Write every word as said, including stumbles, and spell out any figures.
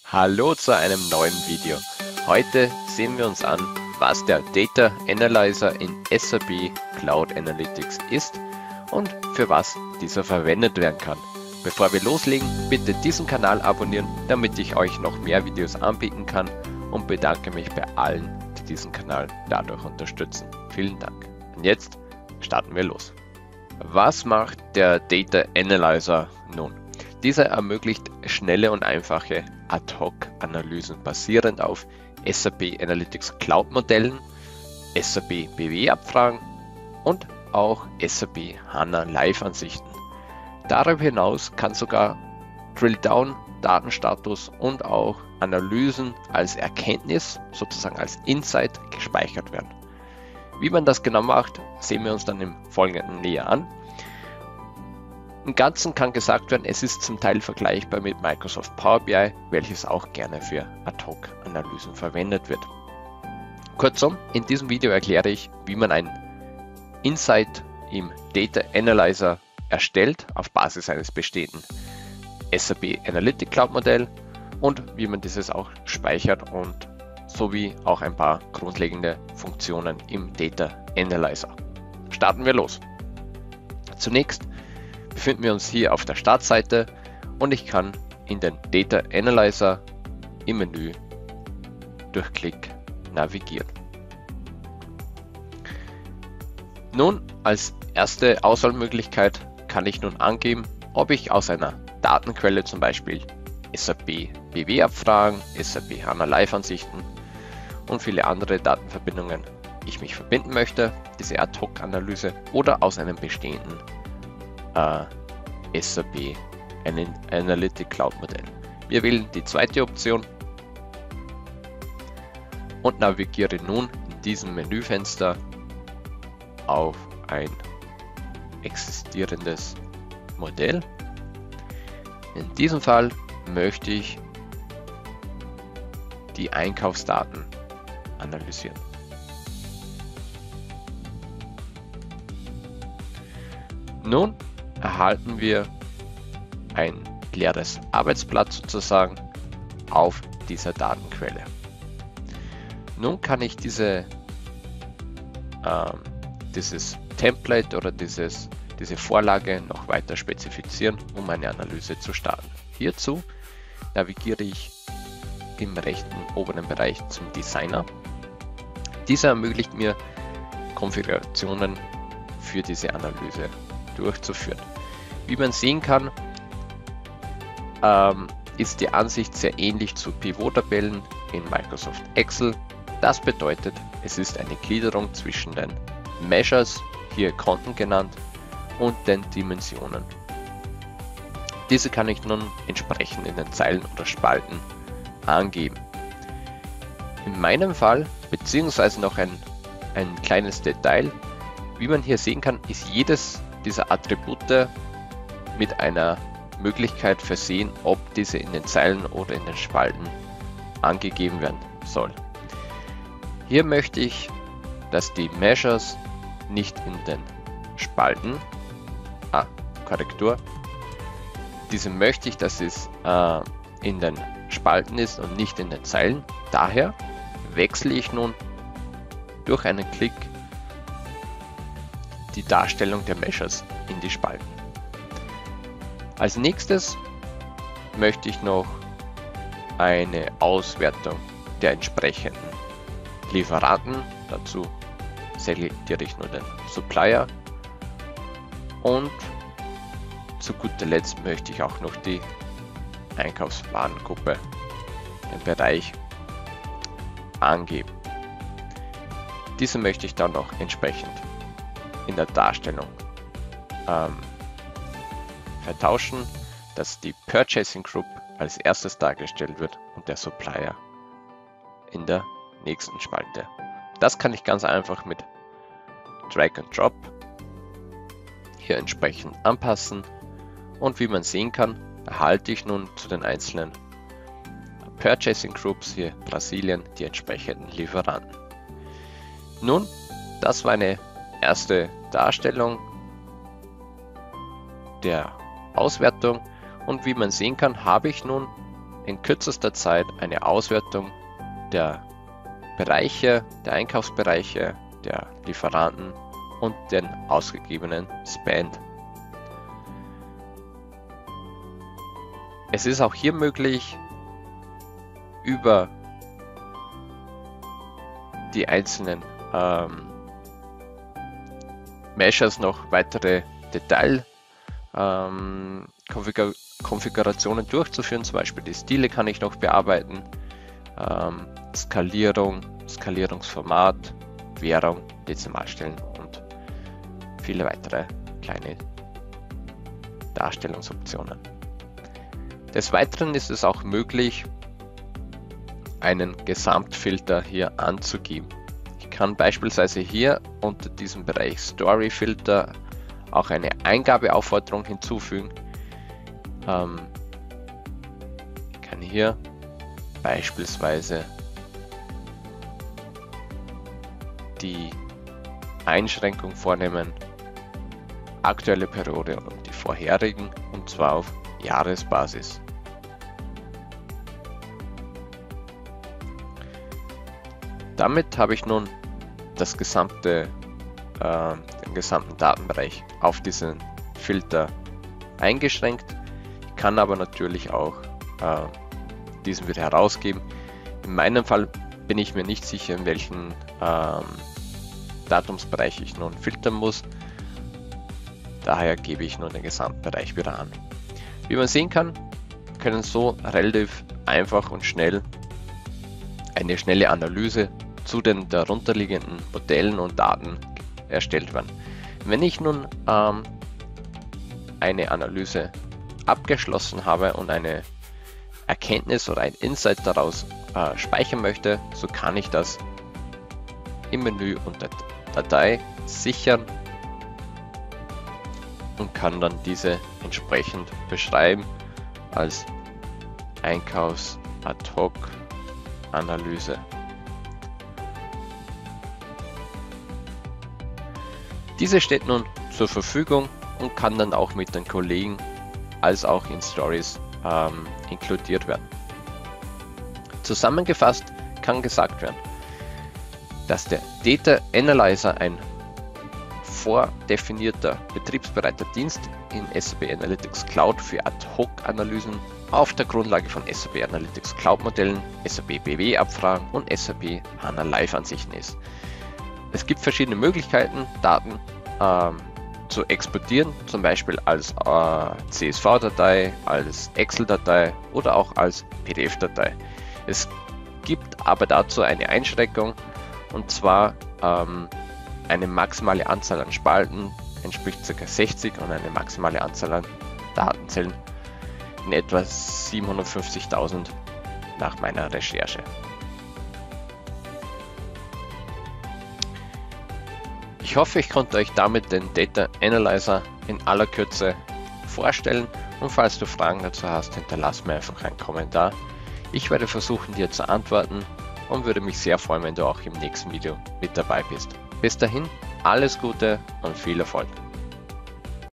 Hallo zu einem neuen Video. Heute sehen wir uns an, was der Data Analyzer in S A P Cloud Analytics ist und für was dieser verwendet werden kann. Bevor wir loslegen, bitte diesen Kanal abonnieren, damit ich euch noch mehr Videos anbieten kann, und bedanke mich bei allen, die diesen Kanal dadurch unterstützen. Vielen Dank. Und jetzt starten wir los. Was macht der Data Analyzer nun? Dieser ermöglicht schnelle und einfache Ad-Hoc-Analysen basierend auf S A P Analytics Cloud-Modellen, S A P B W-Abfragen und auch S A P HANA Live-Ansichten. Darüber hinaus kann sogar Drill-Down, Datenstatus und auch Analysen als Erkenntnis, sozusagen als Insight, gespeichert werden. Wie man das genau macht, sehen wir uns dann im Folgenden näher an. Im Ganzen kann gesagt werden, es ist zum Teil vergleichbar mit Microsoft Power B I, welches auch gerne für Ad-Hoc-Analysen verwendet wird. Kurzum, in diesem Video erkläre ich, wie man ein Insight im Data Analyzer erstellt auf Basis eines bestehenden S A P Analytics Cloud Modell und wie man dieses auch speichert, und sowie auch ein paar grundlegende Funktionen im Data Analyzer. Starten wir los. Zunächst befinden wir uns hier auf der Startseite und ich kann in den Data Analyzer im Menü durch Klick navigieren. Nun, als erste Auswahlmöglichkeit kann ich nun angeben, ob ich aus einer Datenquelle, zum Beispiel S A P B W-Abfragen, S A P HANA Live-Ansichten und viele andere Datenverbindungen, ich mich verbinden möchte, diese Ad-Hoc-Analyse, oder aus einem bestehenden Uh, S A P Analytics Cloud Modell. Wir wählen die zweite Option und navigiere nun in diesem Menüfenster auf ein existierendes Modell. In diesem Fall möchte ich die Einkaufsdaten analysieren. Nun erhalten wir ein leeres Arbeitsblatt sozusagen auf dieser Datenquelle. Nun kann ich diese, ähm, dieses Template oder dieses, diese Vorlage noch weiter spezifizieren, um eine Analyse zu starten. Hierzu navigiere ich im rechten oberen Bereich zum Designer. Dieser ermöglicht mir, Konfigurationen für diese Analyse durchzuführen. Wie man sehen kann, ähm, ist die Ansicht sehr ähnlich zu Pivot-Tabellen in Microsoft Excel. Das bedeutet, es ist eine Gliederung zwischen den Measures, hier Konten genannt, und den Dimensionen. Diese kann ich nun entsprechend in den Zeilen oder Spalten angeben. In meinem Fall, beziehungsweise noch ein, ein kleines Detail, wie man hier sehen kann, ist jedes dieser Attribute mit einer Möglichkeit versehen, ob diese in den Zeilen oder in den Spalten angegeben werden soll. Hier möchte ich, dass die Measures nicht in den Spalten, ah, Korrektur, diese möchte ich, dass es äh, in den Spalten ist und nicht in den Zeilen. Daher wechsle ich nun durch einen Klick die Darstellung der Measures in die Spalten. Als nächstes möchte ich noch eine Auswertung der entsprechenden Lieferanten. Dazu selektiere ich nur den Supplier, und zu guter Letzt möchte ich auch noch die Einkaufswarengruppe, den Bereich, angeben. Diese möchte ich dann noch entsprechend in der Darstellung ähm, vertauschen, dass die Purchasing Group als erstes dargestellt wird und der Supplier in der nächsten Spalte. Das kann ich ganz einfach mit Drag and Drop hier entsprechend anpassen, und wie man sehen kann, erhalte ich nun zu den einzelnen Purchasing Groups, hier Brasilien, die entsprechenden Lieferanten. Nun, das war eine erste Darstellung der Auswertung, und wie man sehen kann, habe ich nun in kürzester Zeit eine Auswertung der Bereiche, der Einkaufsbereiche, der Lieferanten und den ausgegebenen Spend. Es ist auch hier möglich, über die einzelnen ähm, Measures noch weitere Detail ähm, Konfigur Konfigurationen durchzuführen. Zum Beispiel die Stile kann ich noch bearbeiten, ähm, Skalierung, Skalierungsformat, Währung, Dezimalstellen und viele weitere kleine Darstellungsoptionen. Des Weiteren ist es auch möglich, einen Gesamtfilter hier anzugeben. Ich kann beispielsweise hier unter diesem Bereich Story Filter auch eine Eingabeaufforderung hinzufügen. Ähm, ich kann hier beispielsweise die Einschränkung vornehmen, aktuelle Periode und die vorherigen, und zwar auf Jahresbasis. Damit habe ich nun das gesamte, äh, den gesamten Datenbereich auf diesen Filter eingeschränkt. Ich kann aber natürlich auch äh, diesen wieder herausgeben. In meinem Fall bin ich mir nicht sicher, in welchen ähm, Datumsbereich ich nun filtern muss. Daher gebe ich nun den Gesamtbereich wieder an. Wie man sehen kann, können so relativ einfach und schnell eine schnelle Analyse zu den darunterliegenden Modellen und Daten erstellt werden. Wenn ich nun ähm, eine Analyse abgeschlossen habe und eine Erkenntnis oder ein Insight daraus äh, speichern möchte, so kann ich das im Menü unter Datei sichern und kann dann diese entsprechend beschreiben als Einkaufs-Ad-Hoc-Analyse. Diese steht nun zur Verfügung und kann dann auch mit den Kollegen als auch in Stories ähm, inkludiert werden. Zusammengefasst kann gesagt werden, dass der Data Analyzer ein vordefinierter betriebsbereiter Dienst in S A P Analytics Cloud für Ad-Hoc-Analysen auf der Grundlage von S A P Analytics Cloud-Modellen, S A P B W-Abfragen und S A P HANA Live-Ansichten ist. Es gibt verschiedene Möglichkeiten, Daten ähm, zu exportieren, zum Beispiel als äh, C S V-Datei, als Excel-Datei oder auch als P D F-Datei. Es gibt aber dazu eine Einschränkung, und zwar ähm, eine maximale Anzahl an Spalten entspricht ca. sechzig und eine maximale Anzahl an Datenzellen in etwa siebenhundertfünfzigtausend nach meiner Recherche. Ich hoffe, ich konnte euch damit den Data Analyzer in aller Kürze vorstellen, und falls du Fragen dazu hast, hinterlass mir einfach einen Kommentar. Ich werde versuchen, dir zu antworten und würde mich sehr freuen, wenn du auch im nächsten Video mit dabei bist. Bis dahin, alles Gute und viel Erfolg!